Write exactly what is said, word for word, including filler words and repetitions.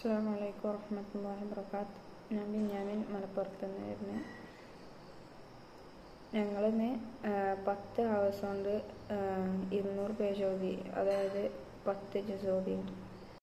അസ്സലാമു അലൈക്കും വറഹ്മത്തുള്ളാഹി വബറകാത്ത്. ഞാൻ ബിന്യാമിൻ മലപ്പുറത്ത് നിന്ന് വരുന്നത്. ഞങ്ങളിന്ന് പത്ത് ഹവേഴ്സ് കൊണ്ട് ഇരുന്നൂറ് പേജ് ഓതി, അതായത് പത്ത് ജുസ് ഓതിയിട്ടുണ്ട്.